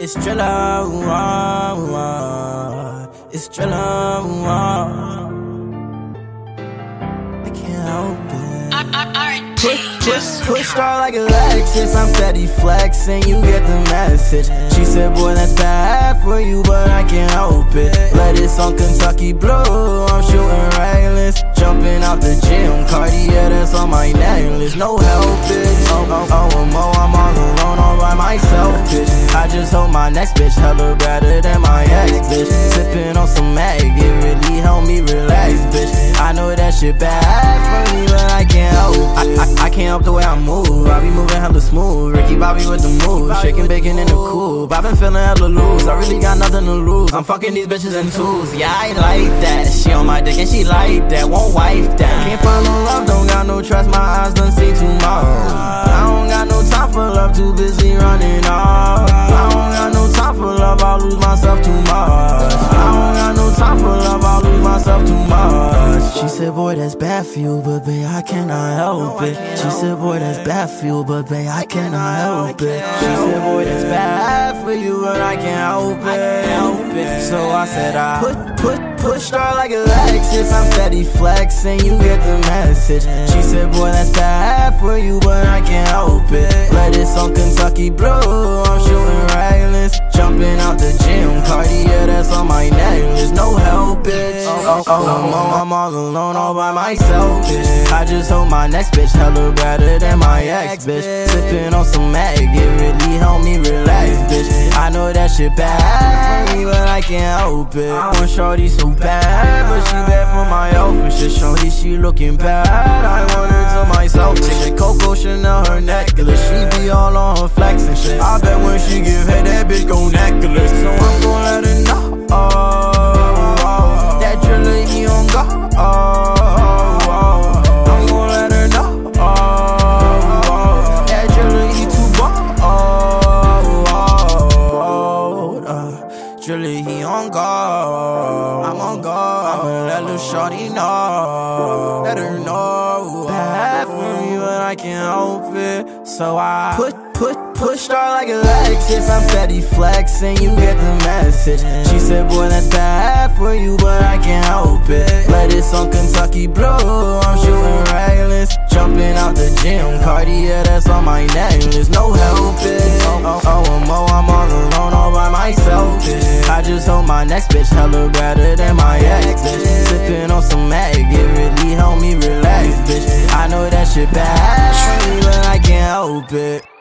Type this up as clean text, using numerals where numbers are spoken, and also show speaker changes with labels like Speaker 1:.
Speaker 1: It's Drilla, it's Drilla, I can't help it. Push start like Alexis, I'm steady flexing, you get the message. She said, boy, that's bad for you, but I can't help it. Let it on Kentucky Blue, I'm shooting reckless. Jumping out the gym, Cartier, that's on my necklace. No help it, I'm all alone, all by myself, bitch. I just hope my next bitch hella better than my ex, bitch. Sipping on some mag, it really helped me relax, bitch. I know that shit bad for me, but I can't help it. I can't help the way I move, I be moving hella smooth. Ricky Bobby with the moves, shaking bacon in the coop. I been feeling hella loose, I really got nothing to lose. I'm fucking these bitches in twos, yeah, I like that. She on my dick and she like that, won't wife that. Can't find no love, don't got no trust, my eyes done see too much. I don't got no time for love, too busy running off. I don't got no time for love, I'll lose myself too much. I don't got no time for love, I'll lose myself too much. She said, boy, that's bad for you, but babe, I cannot help it. She said, boy, that's bad for you, but babe, I cannot help it. She said, boy, that's bad for you, but I can't help it. So I said, push start like Alexis, I'm steady flexing, you get the message. She said, boy, that's bad for you, but I can't help it. Let it on Kentucky Blue, I'm shooting reckless. Jumping out the gym, Cartier, that's on my necklace. No help it. I'm all alone, all by myself, bitch. I just hope my next bitch hella better than my ex, bitch. Sipping on some mag, it really helped me relax, bitch. I know that shit bad for me, but I can't help it. I want shorty so bad, but she bad for my health and shit. Shorty, she looking bad, I want her to myself. Chick, Coco Chanel, her necklace, she be all on her flex and shit. I bet when she give head, that bitch go necklace. So I'm gon' let her know, that Drilla, he on go. I'm gon' let her know, that Drilla, he too bold. Drilla, he on go. I'm on go. I'ma let little shorty know, let her know. Bad for me, but I can't help it. So I push start like Alexis, I'm steady flexing, you get the message. She said, boy, that's bad for you, but I can't help it. Let it on Kentucky Blue, I'm shooting reckless. Jumping out the gym, Cartier, that's on my necklace. No help it. I'm all alone, all by myself, bitch. I just hope my next bitch hella better than my ex, bitch. Sipping on some mag, it really helped me relax, bitch. I know that shit bad for me, but I can't help it.